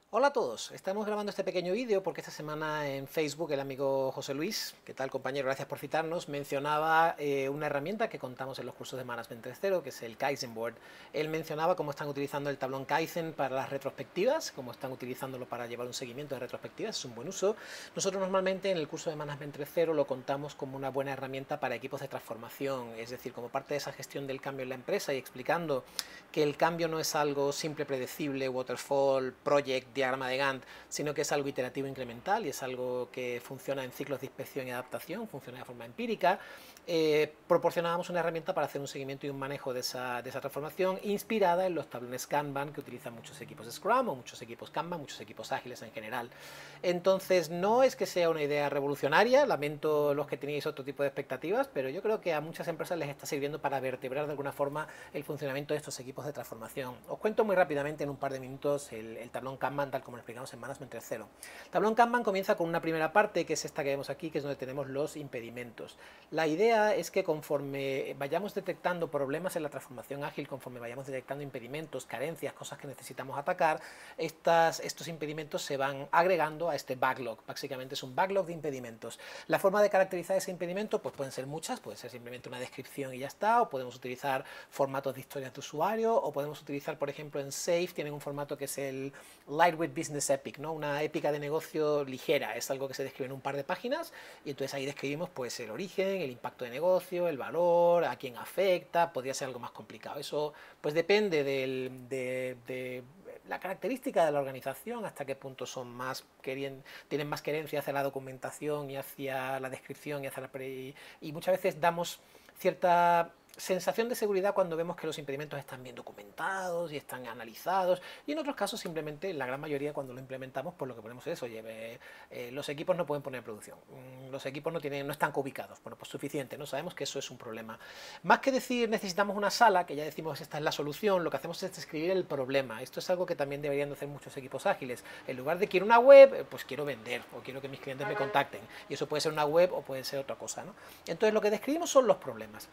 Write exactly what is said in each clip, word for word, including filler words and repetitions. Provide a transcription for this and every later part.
Hola a todos, estamos grabando este pequeño vídeo porque esta semana en Facebook el amigo José Luis, ¿qué tal compañero? Gracias por citarnos, mencionaba eh, una herramienta que contamos en los cursos de Management tres punto cero, que es el Kaizen Board. Él mencionaba cómo están utilizando el tablón Kaizen para las retrospectivas, cómo están utilizándolo para llevar un seguimiento de retrospectivas, es un buen uso. Nosotros normalmente en el curso de Management tres punto cero lo contamos como una buena herramienta para equipos de transformación, es decir, como parte de esa gestión del cambio en la empresa y explicando que el cambio no es algo simple, predecible, waterfall, project, diagrama de Gantt, sino que es algo iterativo incremental y es algo que funciona en ciclos de inspección y adaptación, funciona de forma empírica. Eh, proporcionábamos una herramienta para hacer un seguimiento y un manejo de esa, de esa transformación inspirada en los tablones Kanban que utilizan muchos equipos Scrum o muchos equipos Kanban, muchos equipos ágiles en general. Entonces no es que sea una idea revolucionaria, lamento los que tenéis otro tipo de expectativas, pero yo creo que a muchas empresas les está sirviendo para vertebrar de alguna forma el funcionamiento de estos equipos de transformación. Os cuento muy rápidamente en un par de minutos el, el tablón Kanban tal como lo explicamos en Management tres punto cero. El tablón Kanban comienza con una primera parte que es esta que vemos aquí, que es donde tenemos los impedimentos. La idea es que conforme vayamos detectando problemas en la transformación ágil, conforme vayamos detectando impedimentos, carencias, cosas que necesitamos atacar, estas, estos impedimentos se van agregando a este backlog. Básicamente es un backlog de impedimentos. La forma de caracterizar ese impedimento pues pueden ser muchas, puede ser simplemente una descripción y ya está, o podemos utilizar formatos de historias de usuario, o podemos utilizar, por ejemplo, en Safe tienen un formato que es el Lightweight Business Epic, ¿no? Una épica de negocio ligera, es algo que se describe en un par de páginas y entonces ahí describimos pues el origen, el impacto de negocio, el valor, a quién afecta, podría ser algo más complicado. Eso pues depende del, de, de la característica de la organización, hasta qué punto son más querien, tienen más querencia hacia la documentación y hacia la descripción y hacia la pre, y muchas veces damos cierta sensación de seguridad cuando vemos que los impedimentos están bien documentados y están analizados, y en otros casos simplemente, en la gran mayoría cuando lo implementamos, pues lo que ponemos es, oye, eh, eh, los equipos no pueden poner en producción, mm, los equipos no, tienen, no están ubicados, bueno, pues suficiente, no sabemos que eso es un problema. Más que decir necesitamos una sala, que ya decimos esta es la solución, lo que hacemos es describir el problema. Esto es algo que también deberían hacer muchos equipos ágiles. En lugar de quiero una web, pues quiero vender, o quiero que mis clientes me contacten, y eso puede ser una web o puede ser otra cosa, ¿no? Entonces lo que describimos son los problemas.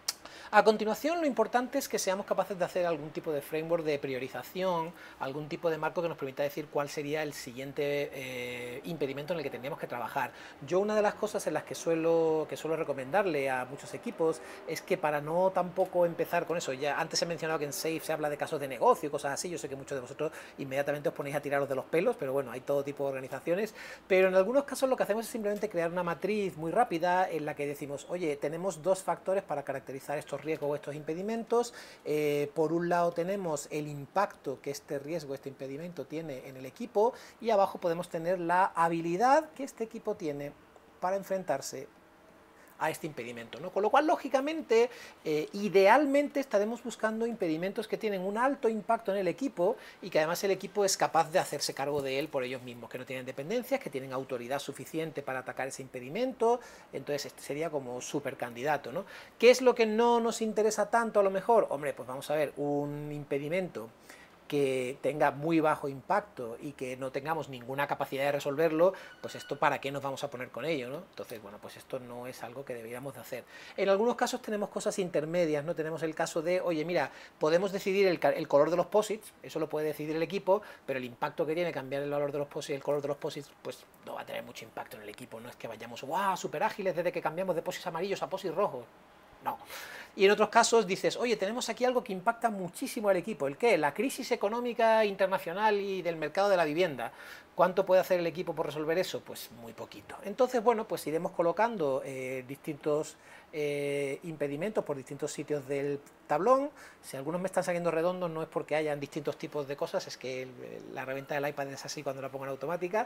A continuación, lo importante es que seamos capaces de hacer algún tipo de framework de priorización, algún tipo de marco que nos permita decir cuál sería el siguiente eh, impedimento en el que tendríamos que trabajar. Yo una de las cosas en las que suelo, que suelo recomendarle a muchos equipos es que para no tampoco empezar con eso, ya antes he mencionado que en Safe se habla de casos de negocio y cosas así, yo sé que muchos de vosotros inmediatamente os ponéis a tiraros de los pelos, pero bueno, hay todo tipo de organizaciones, pero en algunos casos lo que hacemos es simplemente crear una matriz muy rápida en la que decimos, oye, tenemos dos factores para caracterizar estos riesgos o estos impedimentos. Eh, por un lado tenemos el impacto que este riesgo, este impedimento tiene en el equipo, y abajo podemos tener la habilidad que este equipo tiene para enfrentarse a este impedimento, ¿no? Con lo cual, lógicamente, eh, idealmente estaremos buscando impedimentos que tienen un alto impacto en el equipo y que además el equipo es capaz de hacerse cargo de él por ellos mismos, que no tienen dependencias, que tienen autoridad suficiente para atacar ese impedimento. Entonces este sería como súper candidato, ¿no? ¿Qué es lo que no nos interesa tanto a lo mejor? Hombre, pues vamos a ver, un impedimento que tenga muy bajo impacto y que no tengamos ninguna capacidad de resolverlo, pues esto para qué nos vamos a poner con ello, ¿no? Entonces, bueno, pues esto no es algo que deberíamos de hacer. En algunos casos tenemos cosas intermedias, ¿no? Tenemos el caso de, oye, mira, podemos decidir el, el color de los posits, eso lo puede decidir el equipo, pero el impacto que tiene cambiar el valor de los posits, el color de los posits, pues no va a tener mucho impacto en el equipo, no es que vayamos, wow, súper ágiles desde que cambiamos de posits amarillos a posits rojos. No. Y en otros casos dices, oye, tenemos aquí algo que impacta muchísimo al equipo. ¿El qué? La crisis económica internacional y del mercado de la vivienda. ¿Cuánto puede hacer el equipo por resolver eso? Pues muy poquito. Entonces, bueno, pues iremos colocando eh, distintos eh, impedimentos por distintos sitios del tablón. Si algunos me están saliendo redondos no es porque hayan distintos tipos de cosas, es que el, la reventa del iPad es así cuando la pongo en automática.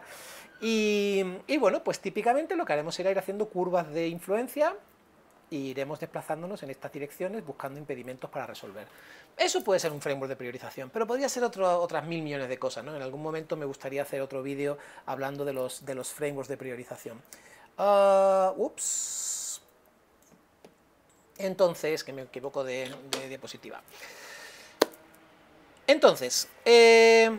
Y, y bueno, pues típicamente lo que haremos será ir haciendo curvas de influencia y iremos desplazándonos en estas direcciones buscando impedimentos para resolver. Eso puede ser un framework de priorización, pero podría ser otro, otras mil millones de cosas, ¿no? En algún momento me gustaría hacer otro vídeo hablando de los, de los frameworks de priorización. Uh, ups. Entonces, que me equivoco de, de diapositiva. Entonces, eh,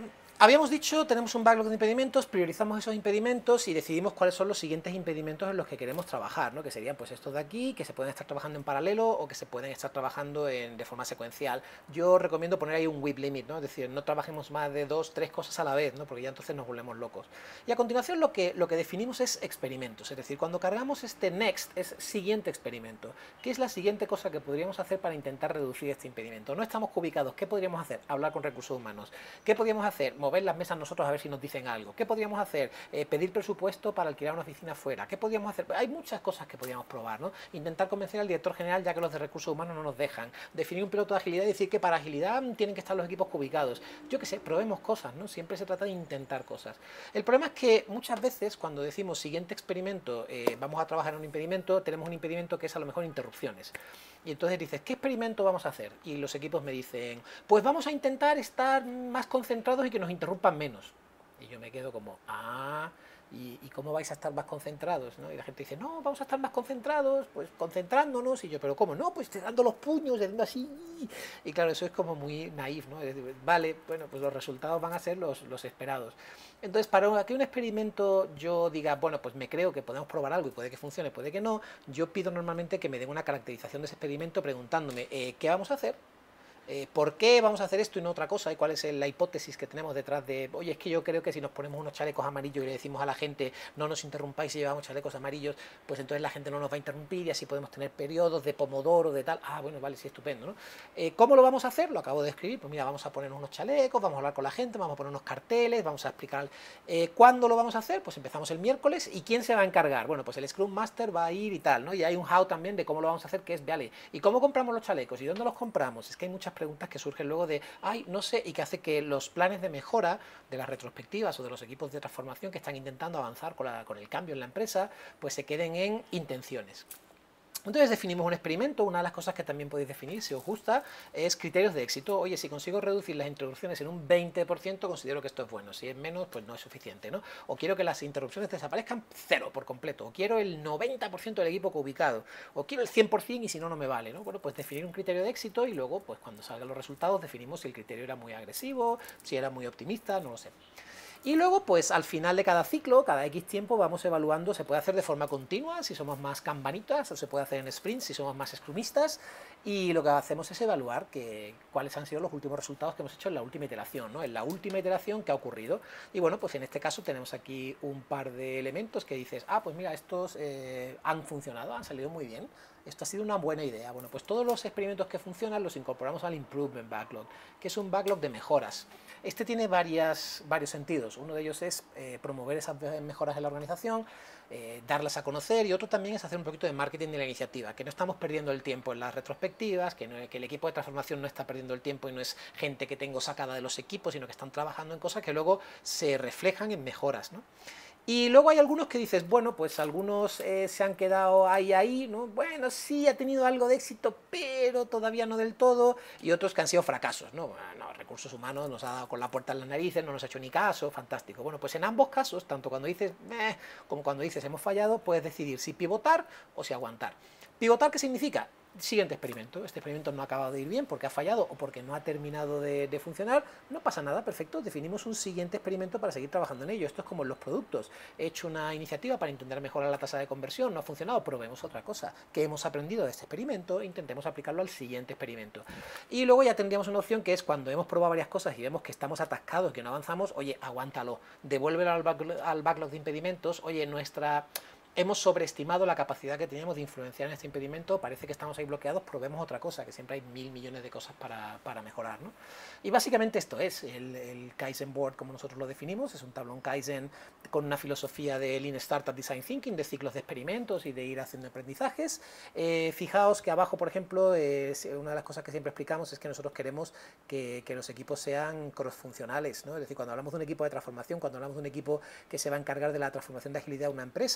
Habíamos dicho, tenemos un backlog de impedimentos, priorizamos esos impedimentos y decidimos cuáles son los siguientes impedimentos en los que queremos trabajar, ¿no? Que serían pues estos de aquí, que se pueden estar trabajando en paralelo o que se pueden estar trabajando en, de forma secuencial. Yo recomiendo poner ahí un whip limit, ¿no? Es decir, no trabajemos más de dos, tres cosas a la vez, ¿no? Porque ya entonces nos volvemos locos. Y a continuación lo que, lo que definimos es experimentos, es decir, cuando cargamos este next es siguiente experimento. ¿Qué es la siguiente cosa que podríamos hacer para intentar reducir este impedimento? No estamos cubicados, ¿qué podríamos hacer? Hablar con recursos humanos. ¿Qué podríamos hacer? Mover las mesas nosotros a ver si nos dicen algo. ¿Qué podríamos hacer? Eh, pedir presupuesto para alquilar una oficina fuera. ¿Qué podríamos hacer? Hay muchas cosas que podríamos probar, ¿no? Intentar convencer al director general, ya que los de recursos humanos no nos dejan. Definir un piloto de agilidad y decir que para agilidad tienen que estar los equipos cubicados. Yo qué sé, probemos cosas, ¿no? Siempre se trata de intentar cosas. El problema es que muchas veces cuando decimos siguiente experimento, eh, vamos a trabajar en un impedimento, tenemos un impedimento que es a lo mejor interrupciones. Y entonces dices, ¿qué experimento vamos a hacer? Y los equipos me dicen, pues vamos a intentar estar más concentrados y que nos interrumpan menos. Y yo me quedo como, ah, ¿y, y cómo vais a estar más concentrados? ¿No? Y la gente dice, no, vamos a estar más concentrados, pues concentrándonos. Y yo, ¿pero cómo? No, pues dando los puños, haciendo así. Y claro, eso es como muy naif, ¿no? Es decir, vale, bueno, pues los resultados van a ser los, los esperados. Entonces, para que un experimento yo diga, bueno, pues me creo que podemos probar algo y puede que funcione, puede que no, yo pido normalmente que me den una caracterización de ese experimento preguntándome, eh, ¿qué vamos a hacer? Eh, ¿Por qué vamos a hacer esto y no otra cosa? ¿Y cuál es la hipótesis que tenemos detrás de, oye, es que yo creo que si nos ponemos unos chalecos amarillos y le decimos a la gente, no nos interrumpáis si llevamos chalecos amarillos, pues entonces la gente no nos va a interrumpir y así podemos tener periodos de pomodoro, de tal. Ah, bueno, vale, sí, estupendo, ¿no? Eh, ¿Cómo lo vamos a hacer? Lo acabo de escribir. Pues mira, vamos a poner unos chalecos, vamos a hablar con la gente, vamos a poner unos carteles, vamos a explicar. Eh, ¿Cuándo lo vamos a hacer? Pues empezamos el miércoles. ¿Y quién se va a encargar? Bueno, pues el Scrum Master va a ir y tal, ¿no? Y hay un how también de cómo lo vamos a hacer, que es, vale, ¿y cómo compramos los chalecos? ¿Y dónde los compramos? Es que hay muchas preguntas que surgen luego de, ay, no sé, y que hace que los planes de mejora de las retrospectivas o de los equipos de transformación que están intentando avanzar con, la, con el cambio en la empresa, pues se queden en intenciones. Entonces definimos un experimento. Una de las cosas que también podéis definir, si os gusta, es criterios de éxito. Oye, si consigo reducir las interrupciones en un veinte por ciento, considero que esto es bueno. Si es menos, pues no es suficiente, ¿no? O quiero que las interrupciones desaparezcan cero por completo. O quiero el noventa por ciento del equipo ubicado. O quiero el cien por ciento y si no, no me vale, ¿no? Bueno, pues definir un criterio de éxito y luego, pues cuando salgan los resultados, definimos si el criterio era muy agresivo, si era muy optimista, no lo sé. Y luego, pues al final de cada ciclo, cada X tiempo, vamos evaluando, se puede hacer de forma continua, si somos más kanbanitas, o se puede hacer en sprints, si somos más scrumistas, y lo que hacemos es evaluar que, cuáles han sido los últimos resultados que hemos hecho en la última iteración, ¿no? En la última iteración que ha ocurrido. Y bueno, pues en este caso tenemos aquí un par de elementos que dices, ah, pues mira, estos eh, han funcionado, han salido muy bien. Esto ha sido una buena idea. Bueno, pues todos los experimentos que funcionan los incorporamos al Improvement Backlog, que es un backlog de mejoras. Este tiene varias, varios sentidos. Uno de ellos es eh, promover esas mejoras en la organización, eh, darlas a conocer, y otro también es hacer un poquito de marketing de la iniciativa, que no estamos perdiendo el tiempo en las retrospectivas, que, no, que el equipo de transformación no está perdiendo el tiempo y no es gente que tengo sacada de los equipos, sino que están trabajando en cosas que luego se reflejan en mejoras, ¿no? Y luego hay algunos que dices, bueno, pues algunos eh, se han quedado ahí, ahí, ¿no? Bueno, sí, ha tenido algo de éxito, pero todavía no del todo, y otros que han sido fracasos, ¿no? Bueno, recursos humanos nos ha dado con la puerta en las narices, no nos ha hecho ni caso, fantástico. Bueno, pues en ambos casos, tanto cuando dices, meh, como cuando dices hemos fallado, puedes decidir si pivotar o si aguantar. ¿Pivotar qué significa? Siguiente experimento. Este experimento no ha acabado de ir bien porque ha fallado o porque no ha terminado de, de funcionar. No pasa nada, perfecto. Definimos un siguiente experimento para seguir trabajando en ello. Esto es como en los productos. He hecho una iniciativa para intentar mejorar la tasa de conversión, no ha funcionado, probemos otra cosa. ¿Qué hemos aprendido de este experimento? Intentemos aplicarlo al siguiente experimento. Y luego ya tendríamos una opción que es cuando hemos probado varias cosas y vemos que estamos atascados, que no avanzamos, oye, aguántalo. Devuélvelo al backlog, al backlog de impedimentos. Oye, nuestra... hemos sobreestimado la capacidad que teníamos de influenciar en este impedimento, parece que estamos ahí bloqueados, probemos otra cosa, que siempre hay mil millones de cosas para, para mejorar, ¿no? Y básicamente esto es el, el Kaizen Board, como nosotros lo definimos, es un tablón Kaizen con una filosofía de Lean Startup Design Thinking, de ciclos de experimentos y de ir haciendo aprendizajes. Eh, fijaos que abajo, por ejemplo, eh, una de las cosas que siempre explicamos es que nosotros queremos que, que los equipos sean cross-funcionales, ¿no? Es decir, cuando hablamos de un equipo de transformación, cuando hablamos de un equipo que se va a encargar de la transformación de agilidad de una empresa, pues yo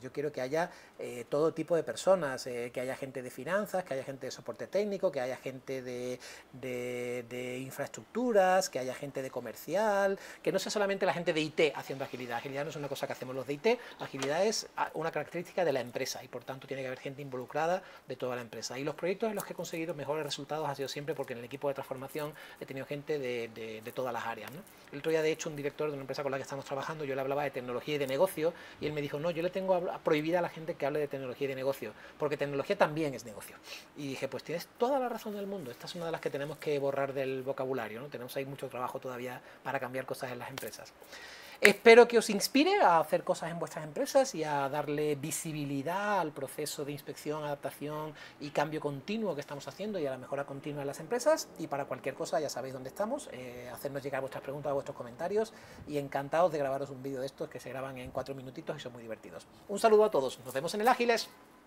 yo quiero que haya eh, todo tipo de personas, eh, que haya gente de finanzas, que haya gente de soporte técnico, que haya gente de, de, de infraestructuras, que haya gente de comercial, que no sea solamente la gente de I T haciendo agilidad. Agilidad no es una cosa que hacemos los de I T, agilidad es una característica de la empresa y por tanto tiene que haber gente involucrada de toda la empresa. Y los proyectos en los que he conseguido mejores resultados ha sido siempre porque en el equipo de transformación he tenido gente de, de, de todas las áreas, ¿no? El otro día, de hecho, un director de una empresa con la que estamos trabajando, yo le hablaba de tecnología y de negocio y él me dijo, no, yo le tengo prohibida a la gente que hable de tecnología y de negocio, porque tecnología también es negocio. Y dije, pues tienes toda la razón del mundo, esta es una de las que tenemos que borrar del vocabulario, ¿no? Tenemos ahí mucho trabajo todavía para cambiar cosas en las empresas. Espero que os inspire a hacer cosas en vuestras empresas y a darle visibilidad al proceso de inspección, adaptación y cambio continuo que estamos haciendo y a la mejora continua en las empresas. Y para cualquier cosa ya sabéis dónde estamos, eh, hacernos llegar vuestras preguntas, vuestros comentarios y encantados de grabaros un vídeo de estos que se graban en cuatro minutitos y son muy divertidos. Un saludo a todos, nos vemos en el Ágiles.